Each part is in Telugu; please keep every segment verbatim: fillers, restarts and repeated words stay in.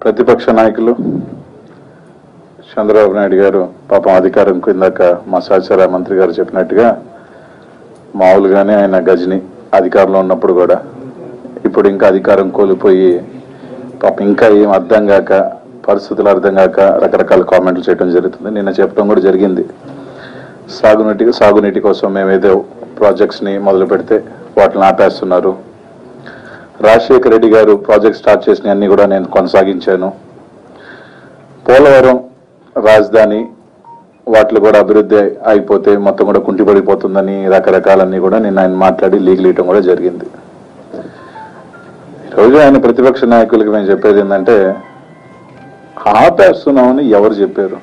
ప్రతిపక్ష నాయకులు చంద్రబాబు నాయుడు గారు పాపం అధికారం కిందాక మా సహచార మంత్రి గారు చెప్పినట్టుగా మామూలుగానే ఆయన గజని అధికారంలో ఉన్నప్పుడు కూడా ఇప్పుడు ఇంకా అధికారం కోల్పోయి పాపం ఇంకా ఏం అర్థం కాక పరిస్థితులు అర్థం కాక రకరకాల కామెంట్లు చేయడం జరుగుతుంది. నిన్న చెప్పడం కూడా జరిగింది. సాగునీటి సాగునీటి కోసం మేమేదో ప్రాజెక్ట్స్ని మొదలు పెడితే వాటిని ఆపేస్తున్నారు. రాజశేఖర రెడ్డి గారు ప్రాజెక్ట్ స్టార్ట్ చేసిన అన్ని కూడా నేను కొనసాగించాను. పోలవరం రాజధాని వాటిలో కూడా అభివృద్ధి అయిపోతే మొత్తం కూడా కుంటిపడిపోతుందని రకరకాలన్నీ కూడా నేను ఆయన మాట్లాడి లీగల్ ఇవ్వడం కూడా జరిగింది. ఈరోజు ఆయన ప్రతిపక్ష నాయకులకి మేము చెప్పేది ఏంటంటే ఆపేస్తున్నామని ఎవరు చెప్పారు?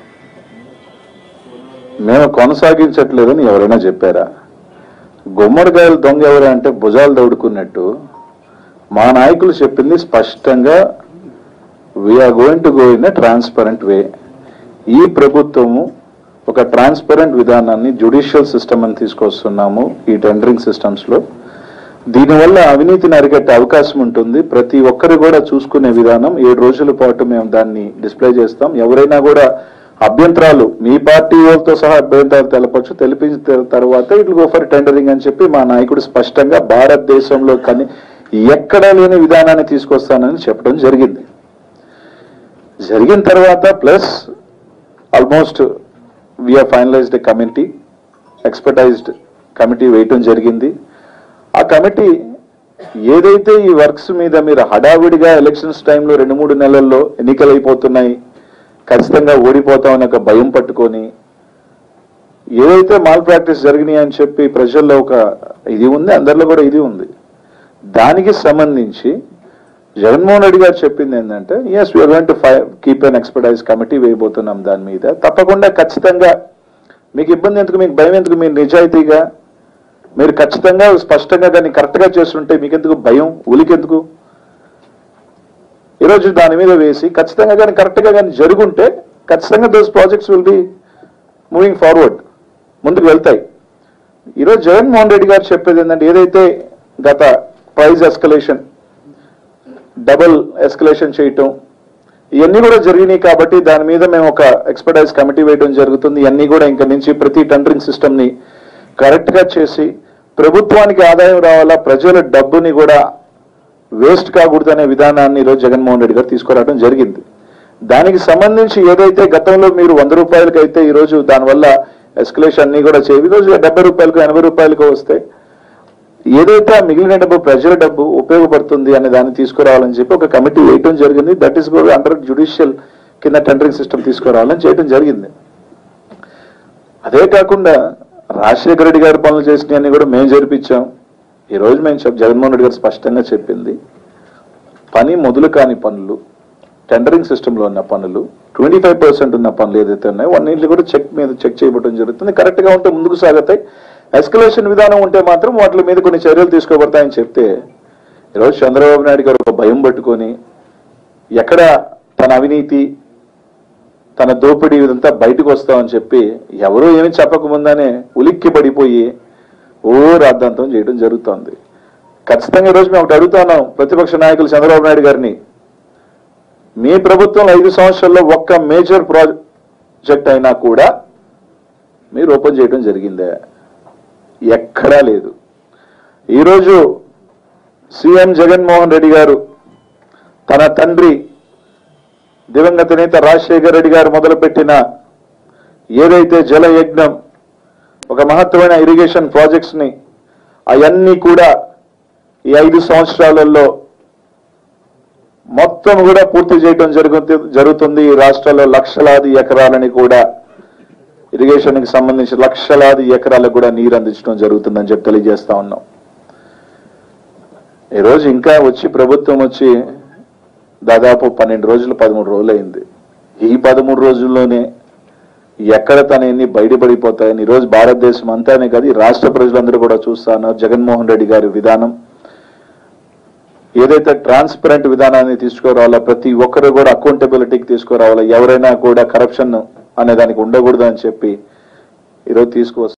మేము కొనసాగించట్లేదని ఎవరైనా చెప్పారా? గుమ్మడికాయలు దొంగ ఎవరు అంటే భుజాలు దౌడుకున్నట్టు మా నాయకులు చెప్పింది స్పష్టంగా we're going to go in a transparent way. ఈ ప్రభుత్వము ఒక ట్రాన్స్పరెంట్ విధానాన్ని జ్యుడిషియల్ సిస్టమ్ అని తీసుకొస్తున్నాము ఈ టెండరింగ్ సిస్టమ్స్ లో. దీనివల్ల అవినీతిని అరికట్టే అవకాశం ఉంటుంది. ప్రతి ఒక్కరు కూడా చూసుకునే విధానం ఏడు రోజుల పాటు మేము దాన్ని డిస్ప్లే చేస్తాం. ఎవరైనా కూడా అభ్యంతరాలు మీ పార్టీ వాళ్ళతో సహా అభ్యంతరాలు తెలపచ్చు. తెలిపించిన తర్వాత ఇట్ గో ఫర్ టెండరింగ్ అని చెప్పి మా నాయకుడు స్పష్టంగా భారతదేశంలో కానీ ఎక్కడా లేని విధానాన్ని తీసుకొస్తానని చెప్పడం జరిగింది. జరిగిన తర్వాత plus almost we're finalised a committee, expertised committee వేయటం జరిగింది. ఆ కమిటీ ఏదైతే ఈ వర్క్స్ మీద మీరు హడావిడిగా ఎలక్షన్స్ టైంలో రెండు మూడు నెలల్లో ఎన్నికలు అయిపోతున్నాయి, ఖచ్చితంగా ఓడిపోతామని ఒక భయం పట్టుకొని ఏదైతే మాల్ ప్రాక్టీస్ జరిగినాయి అని చెప్పి ప్రజల్లో ఒక ఇది ఉంది, అందరిలో కూడా ఇది ఉంది. దానికి సంబంధించి జగన్మోహన్ రెడ్డి గారు చెప్పింది ఏంటంటే yes we're going to keep an expertise committee వేయబోతున్నాం. దాని మీద తప్పకుండా ఖచ్చితంగా మీకు ఇబ్బంది ఎందుకు, మీకు భయం ఎందుకు, మీరు నిజాయితీగా మీరు ఖచ్చితంగా స్పష్టంగా దాన్ని కరెక్ట్గా చేస్తుంటే మీకెందుకు భయం, ఉలికెందుకు? ఈరోజు దాని మీద వేసి ఖచ్చితంగా కానీ కరెక్ట్గా కానీ జరుగుంటే ఖచ్చితంగా those projects will be moving forward, ముందుకు వెళ్తాయి. ఈరోజు జగన్మోహన్ రెడ్డి గారు చెప్పేది ఏంటంటే ఏదైతే గత ప్రైజ్ ఎస్కలేషన్, డబుల్ ఎస్కలేషన్ చేయటం ఇవన్నీ కూడా జరిగినాయి కాబట్టి దాని మీద మేము ఒక ఎక్స్పర్టైజ్ కమిటీ వేయడం జరుగుతుంది. ఇవన్నీ కూడా ఇంకా నుంచి ప్రతి టెండరింగ్ సిస్టమ్ని కరెక్ట్గా చేసి ప్రభుత్వానికి ఆదాయం రావాలా, ప్రజల డబ్బుని కూడా వేస్ట్ కాకూడదు అనే విధానాన్ని ఈరోజు జగన్మోహన్ రెడ్డి గారు తీసుకురావడం జరిగింది. దానికి సంబంధించి ఏదైతే గతంలో మీరు వంద రూపాయలకి అయితే ఈరోజు దానివల్ల ఎస్కలేషన్ అన్ని కూడా చేయి ఈరోజు డెబ్బై రూపాయలకు ఎనభై రూపాయలకు వస్తే ఏదైతే మిగిలిన డబ్బు ప్రజల డబ్బు ఉపయోగపడుతుంది అనే దాన్ని తీసుకురావాలని చెప్పి ఒక కమిటీ వేయటం జరిగింది. That is go under judicial కింద టెండరింగ్ సిస్టమ్ తీసుకురావాలని చేయడం జరిగింది. అదే కాకుండా రాజశేఖర రెడ్డి గారి పనులు చేసినవన్నీ కూడా మేము జరిపించాం. ఈరోజు మేము చెప్ జగన్మోహన్ రెడ్డి గారు స్పష్టంగా చెప్పింది పని మొదలు కాని పనులు, టెండరింగ్ సిస్టంలో ఉన్న పనులు, ట్వంటీ ఫైవ్ పర్సెంట్ ఉన్న పనులు ఏదైతే ఉన్నాయో అన్నింటినీ కూడా చెక్ మీద చెక్ చేయబడటం జరుగుతుంది. కరెక్ట్గా ఉంటే ముందుకు సాగుతాయి. ఎస్కలేషన్ విధానం ఉంటే మాత్రం వాటి మీద కొన్ని చర్యలు తీసుకోబడతాయని చెప్తే ఈరోజు చంద్రబాబు నాయుడు గారు ఒక భయం పట్టుకొని ఎక్కడ తన అవినీతి తన దోపిడీ ఇదంతా బయటకు వస్తామని చెప్పి ఎవరూ ఏమి చెప్పకముందానే ఉలిక్కి పడిపోయి ఓ రాద్ధాంతం చేయడం జరుగుతోంది. ఖచ్చితంగా ఈరోజు మేము ఒకటి అడుగుతున్నాం ప్రతిపక్ష నాయకులు చంద్రబాబు నాయుడు గారిని, మీ ప్రభుత్వంలో ఐదు సంవత్సరాల్లో ఒక్క మేజర్ ప్రాజెక్ట్ అయినా కూడా మీరు ఓపెన్ చేయడం జరిగిందే? ఎక్కడా లేదు. ఈరోజు సీఎం జగన్మోహన్ రెడ్డి గారు తన తండ్రి దివంగత నేత రాజశేఖర రెడ్డి గారు మొదలుపెట్టిన ఏదైతే జలయజ్ఞం ఒక మహత్తరమైన ఇరిగేషన్ ప్రాజెక్ట్స్ ని అవన్నీ కూడా ఈ ఐదు సంవత్సరాలలో మొత్తం కూడా పూర్తి చేయడం జరుగుతుంది జరుగుతుంది ఈ రాష్ట్రాల్లో లక్షలాది ఎకరాలని కూడా ఇరిగేషన్ కి సంబంధించి లక్షలాది ఎకరాలకు కూడా నీరు అందించడం జరుగుతుందని చెప్పి తెలియజేస్తా ఉన్నాం. ఈరోజు ఇంకా వచ్చి ప్రభుత్వం వచ్చి దాదాపు పన్నెండు రోజులు పదమూడు రోజులు అయింది. ఈ పదమూడు రోజుల్లోనే ఎక్కడ తన ఎన్ని బయటపడిపోతాయని ఈరోజు భారతదేశం అంతానే కాదు ఈ రాష్ట్ర ప్రజలందరూ కూడా చూస్తా ఉన్నారు. జగన్మోహన్ రెడ్డి గారి విధానం ఏదైతే ట్రాన్స్పరెంట్ విధానాన్ని తీసుకురావాలా, ప్రతి ఒక్కరు కూడా అకౌంటబిలిటీకి తీసుకురావాలా, ఎవరైనా కూడా కరప్షన్ అనే దానికి ఉండకూడదు అని చెప్పి ఈరోజు తీసుకువస్తారు.